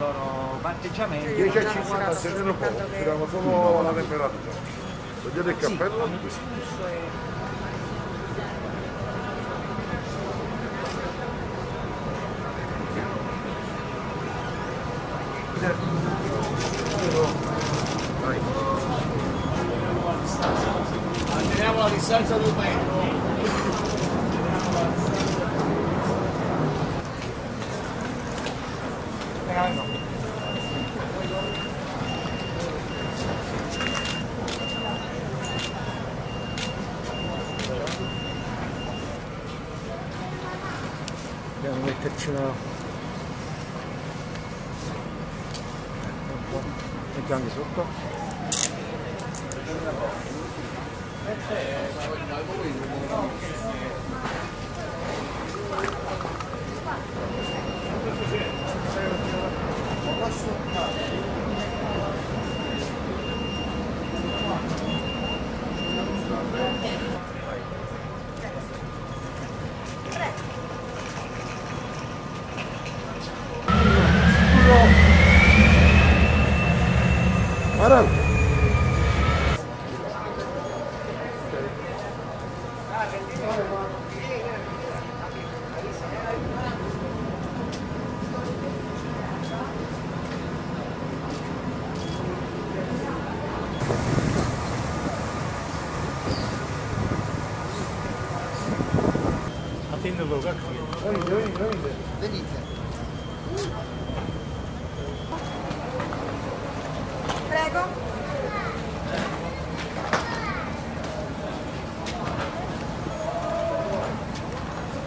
Sono batteggiamenti. 10 a 50 se ne poco, tiriamo solo la temperatura. Vedete il cappello? Manteniamo la distanza di 1 metro. Dobbiamo metterci un po'. Mettiamo di sotto. Guarda! Attenderlo, Venite. Prego.